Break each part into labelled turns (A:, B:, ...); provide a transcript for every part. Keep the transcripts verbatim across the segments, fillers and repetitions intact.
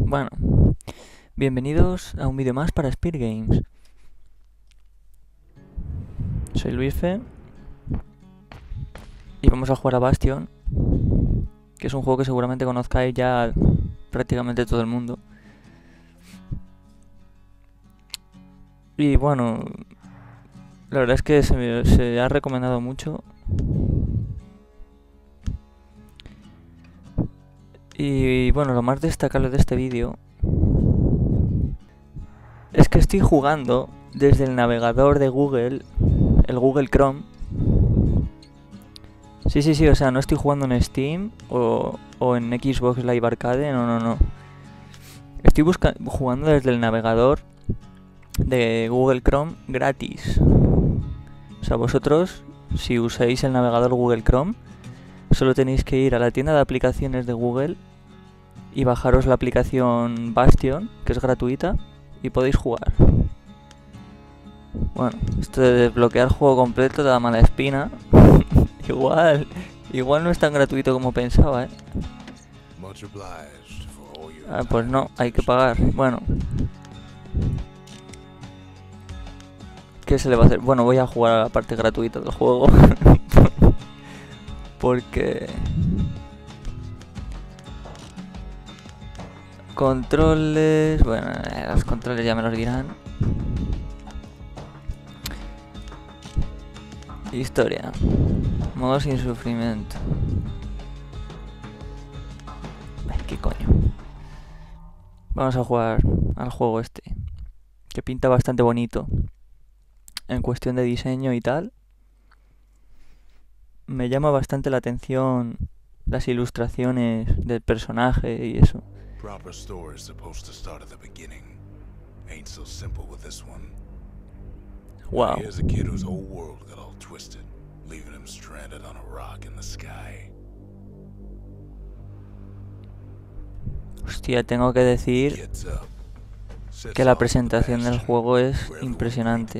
A: Bueno, bienvenidos a un vídeo más para Spear Games. Soy Luisfe y vamos a jugar a Bastion, que es un juego que seguramente conozcáis ya prácticamente todo el mundo. Y bueno, la verdad es que se, me, se ha recomendado mucho. Y bueno, lo más destacable de este vídeo es que estoy jugando desde el navegador de Google, el Google Chrome. Sí, sí, sí, o sea, no estoy jugando en Steam o, o en Xbox Live Arcade, no, no, no. Estoy jugando desde el navegador de Google Chrome gratis. O sea, vosotros, si usáis el navegador Google Chrome, solo tenéis que ir a la tienda de aplicaciones de Google y bajaros la aplicación Bastion, que es gratuita, y podéis jugar. Bueno, esto de desbloquear juego completo da mala espina. igual, igual no es tan gratuito como pensaba, ¿eh? Ah, pues no, hay que pagar. Bueno, ¿qué se le va a hacer? Bueno, voy a jugar a la parte gratuita del juego. Porque... Controles... Bueno, los controles ya me los dirán. Historia. Modo sin sufrimiento. ¿Qué coño? Vamos a jugar al juego este, que pinta bastante bonito. En cuestión de diseño y tal, me llama bastante la atención las ilustraciones del personaje y eso.
B: Proper story is supposed to start at the beginning. Ain't so simple with this one.
A: Wow.
B: Here's a kid whose whole world got all twisted, leaving him stranded on a rock in the sky.
A: Hostia, tengo que decir que la presentación del juego es impresionante.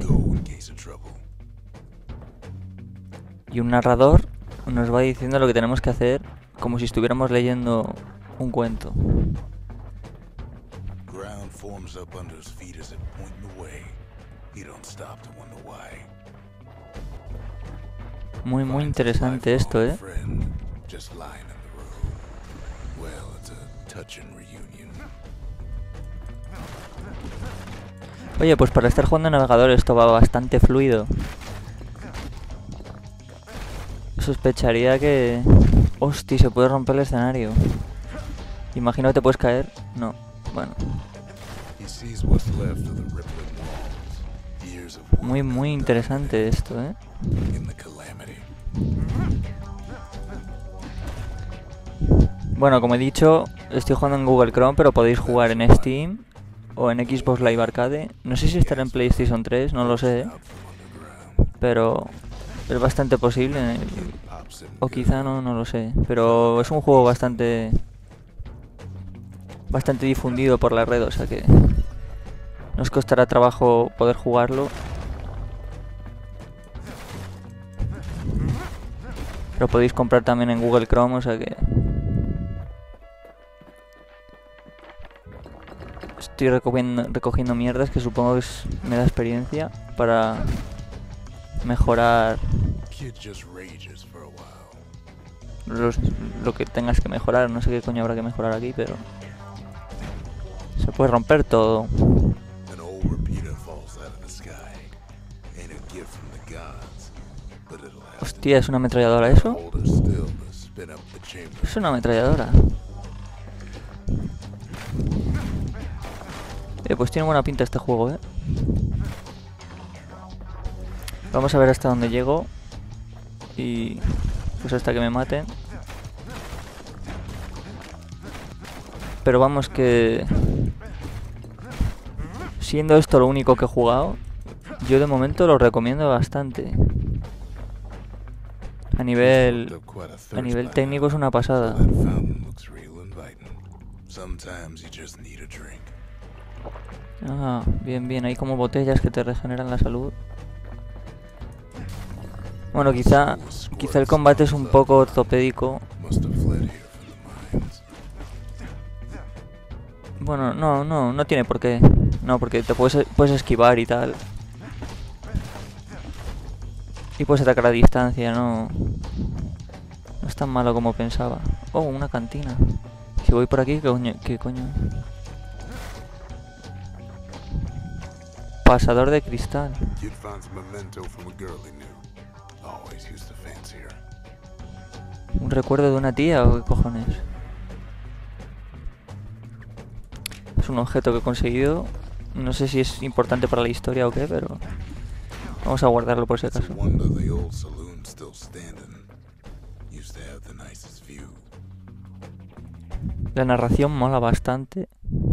A: Y un narrador nos va diciendo lo que tenemos que hacer como si estuviéramos leyendo un cuento. Muy, muy interesante esto, ¿eh? Oye, pues para estar jugando en navegador esto va bastante fluido. Sospecharía que... Hostia, se puede romper el escenario. Imagino que te puedes caer. No, bueno. Muy, muy interesante esto, ¿eh? Bueno, como he dicho, estoy jugando en Google Chrome, pero podéis jugar en Steam o en Xbox Live Arcade. No sé si estará en PlayStation tres, no lo sé. Pero es bastante posible. O quizá no, no lo sé. Pero es un juego bastante... Bastante difundido por la red, o sea que... No os costará trabajo poder jugarlo. Lo podéis comprar también en Google Chrome, o sea que... Estoy recogiendo, recogiendo mierdas que supongo que es, me da experiencia para mejorar los, lo que tengas que mejorar. No sé qué coño habrá que mejorar aquí, pero se puede romper todo. Hostia, ¿es una ametralladora eso? Es una ametralladora. Eh, pues tiene buena pinta este juego, ¿eh? Vamos a ver hasta dónde llego. Y... pues hasta que me maten. Pero vamos que... Siendo esto lo único que he jugado, yo de momento lo recomiendo bastante. A nivel... A nivel técnico es una pasada. Ah, bien, bien. Hay como botellas que te regeneran la salud. Bueno, quizá... Quizá el combate es un poco ortopédico. Bueno, no, no, no tiene por qué. No, porque te puedes, puedes esquivar y tal. Y puedes atacar a distancia, no... No es tan malo como pensaba. Oh, una cantina. Si voy por aquí, ¿qué coño? ¿Qué coño? Pasador de cristal.
B: Kid finds a memento from a girl he knew. Always used to fancy her.
A: ¿Un recuerdo de una tía o qué cojones? Es un objeto que he conseguido. No sé si es importante para la historia o qué, pero... Vamos a guardarlo por si
B: It's a
A: acaso.
B: wonder the old saloon still standing. Used to have the nicest view.
A: La narración mola bastante.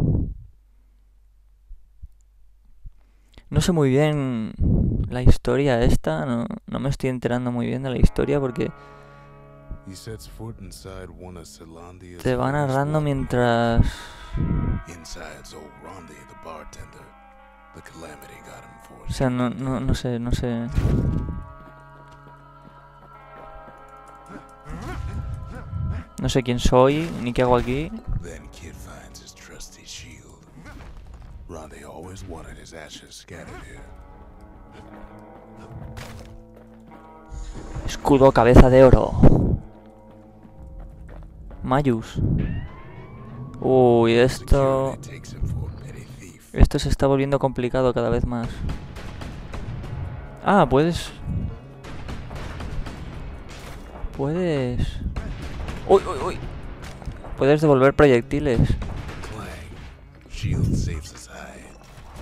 A: No sé muy bien la historia esta, no, no me estoy enterando muy bien de la historia porque
B: He sets foot inside one of Celandia's
A: te va
B: famous
A: narrando
B: wine
A: mientras...
B: Inside's old Rondi, the bartender. The calamity got him for
A: O sea, no, no, no sé, no sé... No sé quién soy, ni qué hago aquí.
B: Then Kid finds his trusty shield. Rondi always wanted his ashes scattered here.
A: Escudo cabeza de oro. Mayus. Uy, esto...
B: Security takes him for a petty thief.
A: Esto se está volviendo complicado cada vez más. Ah, puedes... Puedes... Uy, uy, uy. Puedes devolver proyectiles.
B: Clang. Shield saves his hide.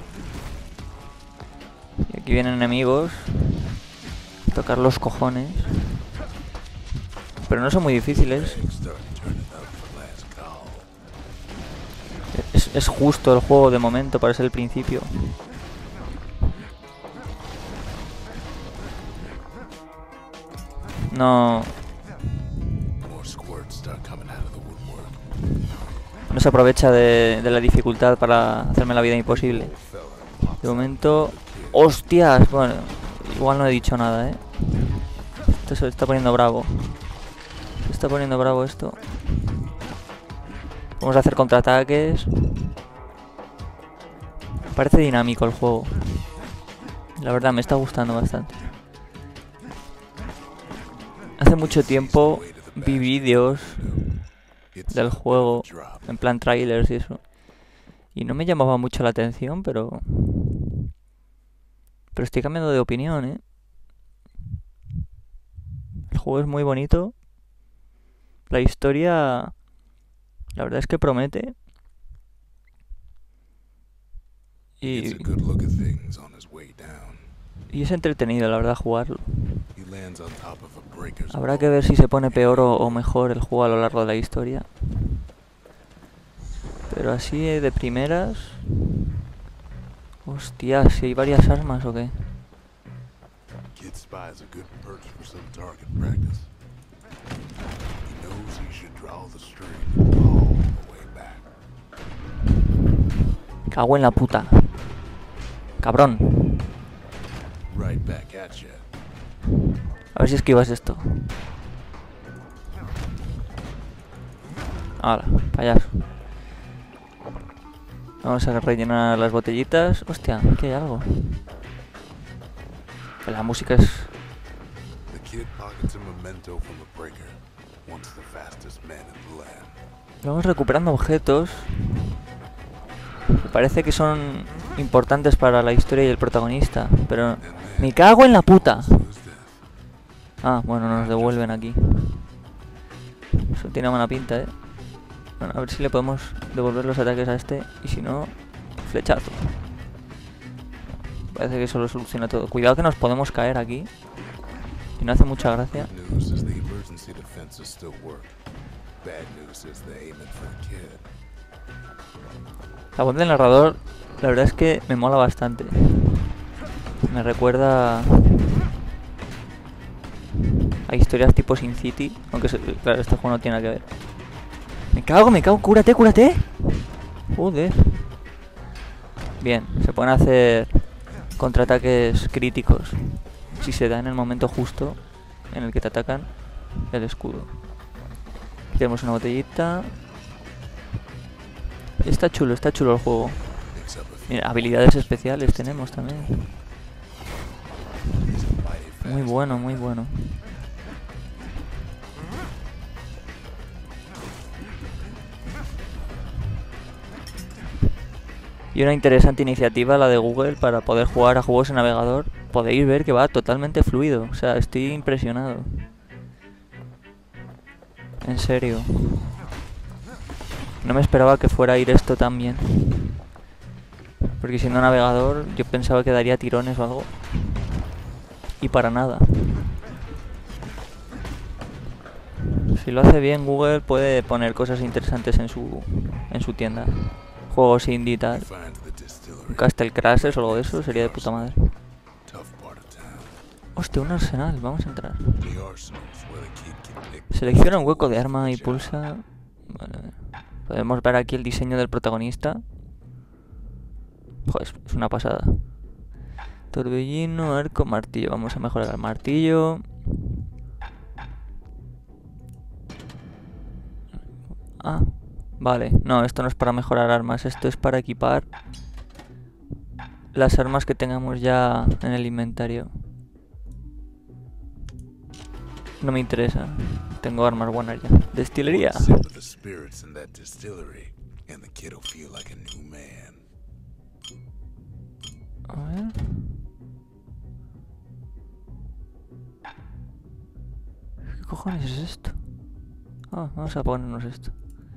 A: Y aquí vienen enemigos. Tocar los cojones. Pero no son muy difíciles.
B: Rags start turning up for last call.
A: Es, es justo el juego de momento para ser el principio. No...
B: More squirts start coming out of the woodwork.
A: No se aprovecha de, de la dificultad para hacerme la vida imposible. De momento... ¡Hostias! Bueno, igual no he dicho nada, ¿eh? Esto se está poniendo bravo. Se está poniendo bravo esto. Vamos a hacer contraataques. Parece dinámico el juego. La verdad, me está gustando bastante. Hace mucho tiempo vi vídeos del juego, en plan trailers y eso. Y no me llamaba mucho la atención, pero... Pero estoy cambiando de opinión, ¿eh? El juego es muy bonito. La historia... La verdad es que promete.
B: He gets
A: Y,
B: a good look at things on his way down.
A: y es entretenido, la verdad, jugarlo.
B: He lands on top of a breaker's
A: Habrá que ver si se pone peor o, o mejor el juego a lo largo de la historia. Pero así eh, de primeras... Hostias, si hay varias armas o qué.
B: Kid spies a good perch for some target practice. He knows he should draw the string all the way back.
A: Cago en la puta. Cabrón.
B: Right back at ya.
A: A ver si esquivas esto. Ahora, payaso. Vamos a rellenar las botellitas. Hostia, aquí hay algo. La música es...
B: The kid pockets a memento from a breaker, once the fastest man in the land.
A: Vamos recuperando objetos. Me parece que son importantes para la historia y el protagonista. Pero... ¡Me cago en la puta!
B: So is death.
A: Ah, bueno, nos devuelven aquí. Eso tiene buena pinta, ¿eh? Bueno, a ver si le podemos devolver los ataques a este. Y si no, flechazo. Parece que eso lo soluciona todo. Cuidado que nos podemos caer aquí. Y no hace mucha gracia.
B: Good news is the emergency defenses still work. Bad news is they're aiming for the kid.
A: La voz del narrador, la verdad es que me mola bastante. Me recuerda a historias tipo Sin City. Aunque, se, claro, este juego no tiene nada que ver. Me cago, me cago. Cúrate, cúrate. Joder. Bien, se pueden hacer contraataques críticos si se da en el momento justo en el que te atacan el escudo. Aquí tenemos una botellita. Está chulo, está chulo el juego. Mira, habilidades especiales tenemos también. Muy bueno, muy bueno. Y una interesante iniciativa la de Google para poder jugar a juegos en navegador. Podéis ver que va totalmente fluido. O sea, estoy impresionado. En serio. No me esperaba que fuera a ir esto tan bien. Porque siendo navegador yo pensaba que daría tirones o algo. Y para nada. Si lo hace bien, Google puede poner cosas interesantes en su en su tienda. Juegos indie y tal. Un Castle Crashers o algo de eso sería de puta madre. Hostia, un arsenal, vamos a entrar. Selecciona un hueco de arma y pulsa. Vale. Podemos ver aquí el diseño del protagonista. Joder, es una pasada. Torbellino, arco, martillo. Vamos a mejorar el martillo. Ah, vale. No, esto no es para mejorar armas. Esto es para equipar las armas que tengamos ya en el inventario. No me interesa. Tengo armas buenas ya. Destilería. A ver. ¿Qué cojones es esto? Ah, vamos a ponernos esto.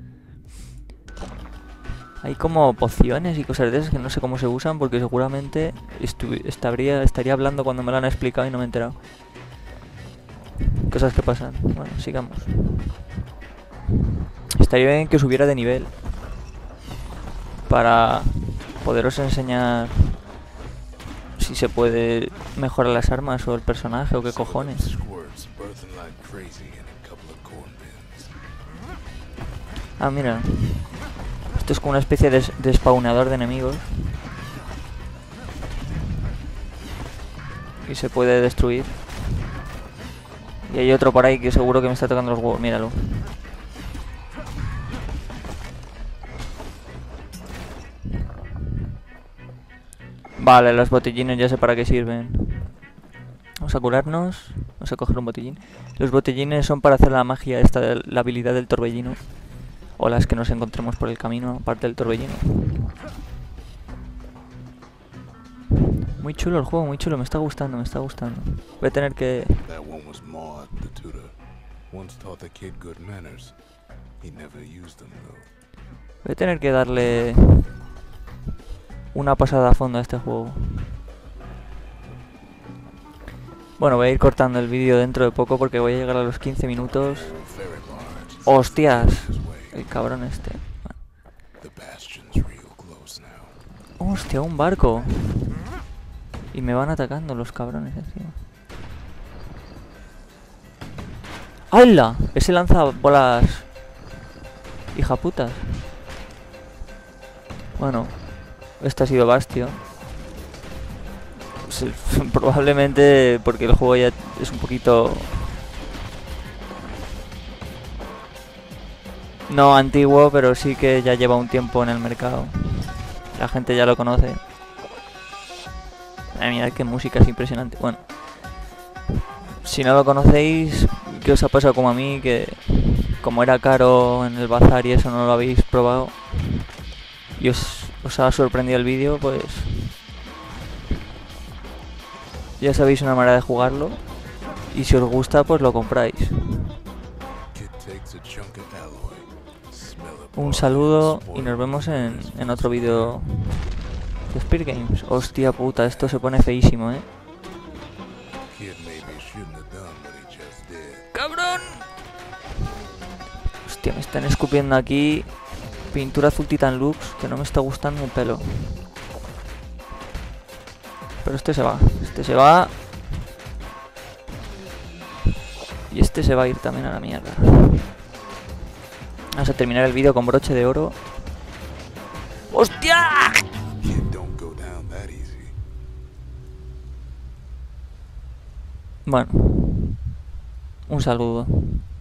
A: Hay como pociones y cosas de esas que no sé cómo se usan porque seguramente estaría, estaría hablando cuando me lo han explicado y no me he enterado. Cosas que pasan. Bueno, sigamos. Estaría bien que subiera de nivel para poderos enseñar si se puede mejorar las armas o el personaje o qué cojones. Ah, mira. Esto es como una especie de, de spawnador de enemigos. Y se puede destruir. Y hay otro por ahí que seguro que me está tocando los huevos. Míralo. Vale, los botellines ya sé para qué sirven. Vamos a curarnos. Vamos a coger un botellín. Los botellines son para hacer la magia esta de la habilidad del torbellino. O las que nos encontremos por el camino, aparte del torbellino. Muy chulo el juego, muy chulo. Me está gustando, me está gustando. Voy a tener que... Voy a tener que darle una pasada a fondo a este juego. Bueno, voy a ir cortando el vídeo dentro de poco porque voy a llegar a los quince minutos. ¡Hostias! El cabrón este. Bueno. Hostia, un barco. Y me van atacando los cabrones encima. ¡Hala! Ese lanza bolas hija putas. Bueno, este ha sido Bastion. Pues, probablemente porque el juego ya es un poquito... No antiguo, pero sí que ya lleva un tiempo en el mercado. La gente ya lo conoce. Ay, mirad qué música es impresionante. Bueno, si no lo conocéis, ¿qué os ha pasado como a mí? Que como era caro en el bazar y eso no lo habéis probado y os, os ha sorprendido el vídeo, pues ya sabéis una manera de jugarlo. Y si os gusta, pues lo compráis. Un saludo y nos vemos en, en otro vídeo de Spear Games. Hostia puta, esto se pone feísimo, eh. ¡Cabrón! Hostia, me están escupiendo aquí pintura azul Titan Lux, que no me está gustando un pelo. Pero este se va, este se va. Y este se va a ir también a la mierda. Vamos a terminar el vídeo con broche de oro. ¡Hostia! Bueno, un saludo.